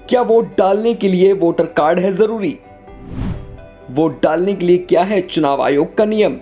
क्या वोट डालने के लिए वोटर कार्ड है जरूरी? वोट डालने के लिए क्या है चुनाव आयोग का नियम?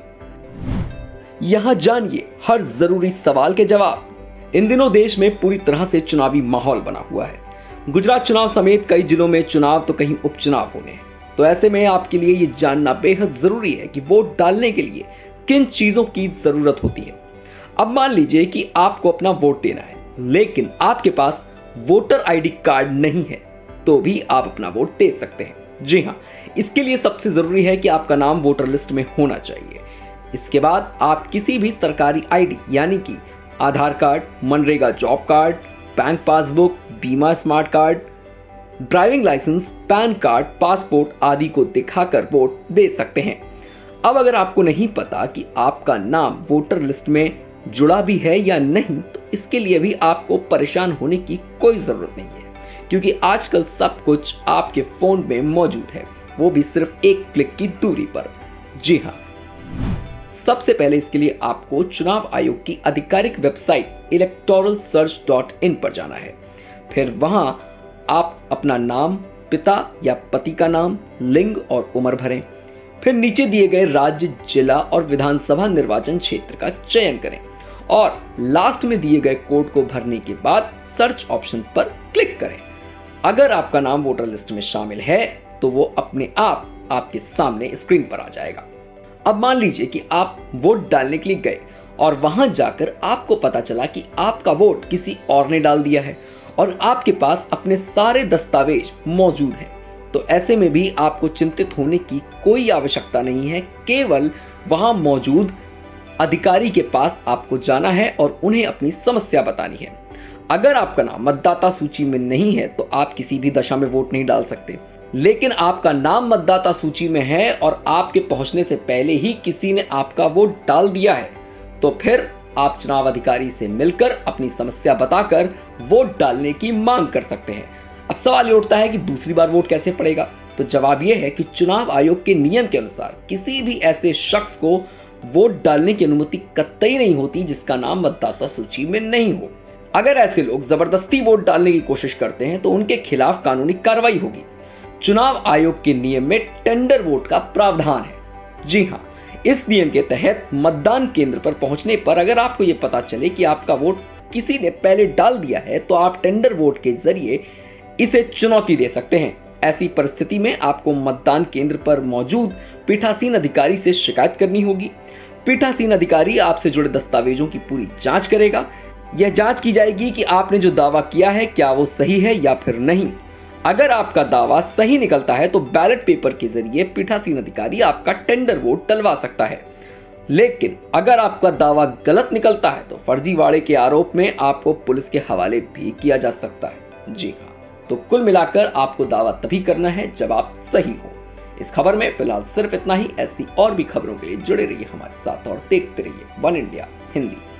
यहां जानिए हर जरूरी सवाल के जवाब। इन दिनों देश में पूरी तरह से चुनावी माहौल बना हुआ है। गुजरात चुनाव समेत कई जिलों में चुनाव तो कहीं उपचुनाव होने हैं। तो ऐसे में आपके लिए ये जानना बेहद जरूरी है कि वोट डालने के लिए किन चीजों की जरूरत होती है। अब मान लीजिए कि आपको अपना वोट देना है, लेकिन आपके पास वोटर आईडी कार्ड नहीं है, तो भी आप अपना वोट दे सकते हैं। जी हाँ, इसके लिए सबसे जरूरी है कि आपका नाम वोटर लिस्ट में होना चाहिए। इसके बाद आप किसी भी सरकारी आईडी यानी कि Aadhaar card, MNREGA job card, bank passbook, बीमा smart card, driving licence, PAN card, passport आदि को दिखाकर वोट दे सकते हैं। अब अगर आपको नहीं पता कि आपका नाम वोटर लिस्ट में जुड़ा भी है या नहीं, तो इसके लिए भी आपको परेशान होने की कोई जरूरत नहीं है, क्योंकि आजकल सब कुछ आपके फोन में मौजूद है, वो भी सिर्फ एक क्लिक की दूरी पर। जी हाँ, सबसे पहले इसके लिए आपको चुनाव आयोग की आधिकारिक वेबसाइट electoralsearch.in पर जाना है। फिर वहां आप अपना नाम, पिता या पति का नाम, लिंग और उम्र भरें। फिर नीचे दिए गए राज्य, जिला और विधानसभा निर्वाचन क्षेत्र का चयन करें और लास्ट में दिए गए कोड को भरने के बाद सर्च ऑप्शन पर क्लिक करें। अगर आपका नाम वोटर लिस्ट में शामिल है तो वो अपने आप आपके सामने स्क्रीन पर आ जाएगा। अब मान लीजिए कि आप वोट डालने के लिए गए और वहां जाकर आपको पता चला कि आपका वोट किसी और ने डाल दिया है और आपके पास अपने सारे दस्तावेज मौजूद हैं। तो ऐसे में भी आपको चिंतित होने की कोई आवश्यकता नहीं है। केवल वहां मौजूद अधिकारी के पास आपको जाना है और उन्हें अपनी समस्या बतानी है। अगर आपका नाम मतदाता सूची में नहीं है तो आप किसी भी दशा में वोट नहीं डाल सकते, लेकिन आपका नाम मतदाता सूची में है और आपके पहुंचने से पहले ही किसी ने आपका वोट डाल दिया है, तो फिर आप चुनाव अधिकारी से मिलकर अपनी समस्या बताकर वोट डालने की मांग कर सकते हैं। अब सवाल ये उठता है कि दूसरी बार वोट कैसे पड़ेगा? तो जवाब यह है कि चुनाव आयोग के नियम के अनुसार किसी भी ऐसे शख्स को वोट डालने की अनुमति कतई नहीं होती जिसका नाम मतदाता सूची में नहीं हो। अगर ऐसे लोग जबरदस्ती वोट डालने की कोशिश करते हैं तो उनके खिलाफ कानूनी कार्रवाई होगी। चुनाव आयोग के नियम में टेंडर वोट का प्रावधान है। जी हाँ, इस नियम के तहत मतदान केंद्र पर पहुंचने पर अगर आपको यह पता चले कि आपका वोट किसी ने पहले डाल दिया है तो आप टेंडर वोट के जरिए इसे चुनौती दे सकते हैं। ऐसी परिस्थिति में आपको मतदान केंद्र पर मौजूद पीठासीन अधिकारी से शिकायत करनी होगी। पीठासीन अधिकारी आपसे जुड़े दस्तावेजों की पूरी जांच करेगा। यह जांच की जाएगी कि आपने जो दावा किया है क्या वो सही है या फिर नहीं। अगर आपका दावा सही निकलता है तो बैलेट पेपर के जरिए पीठासीन अधिकारी आपका टेंडर वोट डलवा सकता है। लेकिन अगर आपका दावा गलत निकलता है तो फर्जीवाड़े के आरोप में आपको पुलिस के हवाले भी किया जा सकता है। जी हाँ, तो कुल मिलाकर आपको दावा तभी करना है जब आप सही हो। इस खबर में फिलहाल सिर्फ इतना ही। ऐसी और भी खबरों के लिए जुड़े रहिए हमारे साथ और देखते रहिए वन इंडिया हिंदी।